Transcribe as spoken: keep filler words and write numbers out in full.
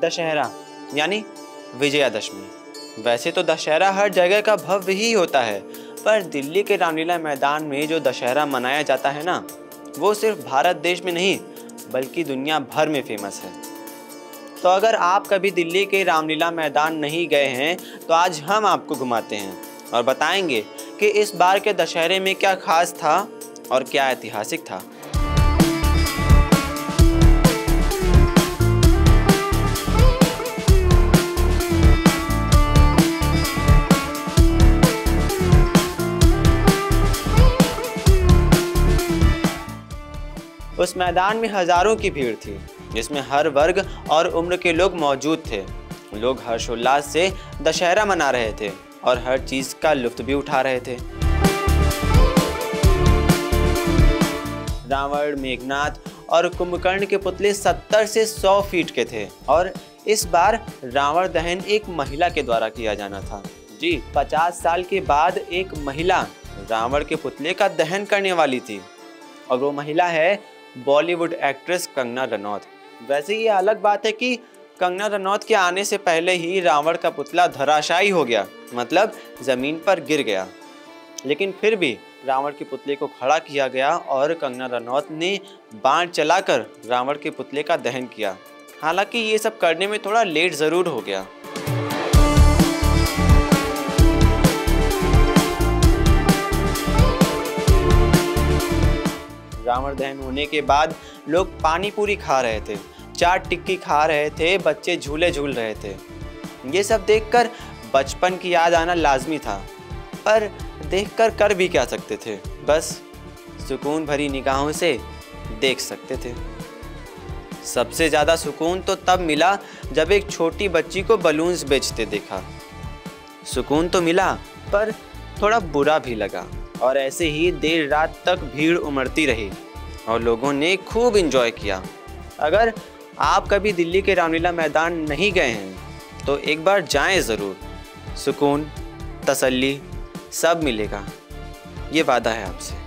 दशहरा यानी विजयादशमी। वैसे तो दशहरा हर जगह का भव्य ही होता है, पर दिल्ली के रामलीला मैदान में जो दशहरा मनाया जाता है ना, वो सिर्फ भारत देश में नहीं बल्कि दुनिया भर में फेमस है। तो अगर आप कभी दिल्ली के रामलीला मैदान नहीं गए हैं तो आज हम आपको घुमाते हैं और बताएंगे कि इस बार के दशहरे में क्या खास था और क्या ऐतिहासिक था। उस मैदान में हजारों की भीड़ थी, जिसमें हर वर्ग और उम्र के लोग मौजूद थे। लोग हर्षोल्लास से दशहरा मना रहे थे और हर चीज का लुत्फ भी उठा रहे थे। रावण, मेघनाथ और कुंभकर्ण के पुतले सत्तर से सौ फीट के थे और इस बार रावण दहन एक महिला के द्वारा किया जाना था। जी, पचास साल के बाद एक महिला रावण के पुतले का दहन करने वाली थी और वो महिला है बॉलीवुड एक्ट्रेस कंगना रनौत। वैसे ये अलग बात है कि कंगना रनौत के आने से पहले ही रावण का पुतला धराशायी हो गया, मतलब जमीन पर गिर गया, लेकिन फिर भी रावण के पुतले को खड़ा किया गया और कंगना रनौत ने बाण चलाकर रावण के पुतले का दहन किया। हालांकि ये सब करने में थोड़ा लेट ज़रूर हो गया। रावण दहन होने के बाद लोग पानी पूरी खा रहे थे, चाट टिक्की खा रहे थे, बच्चे झूले झूल रहे थे। ये सब देखकर बचपन की याद आना लाजमी था, पर देखकर कर भी क्या सकते थे, बस सुकून भरी निगाहों से देख सकते थे। सबसे ज़्यादा सुकून तो तब मिला जब एक छोटी बच्ची को बलून्स बेचते देखा। सुकून तो मिला पर थोड़ा बुरा भी लगा और ऐसे ही देर रात तक भीड़ उमड़ती रही और लोगों ने खूब एंजॉय किया। अगर आप कभी दिल्ली के रामलीला मैदान नहीं गए हैं तो एक बार जाएं ज़रूर। सुकून, तसल्ली सब मिलेगा, ये वादा है आपसे।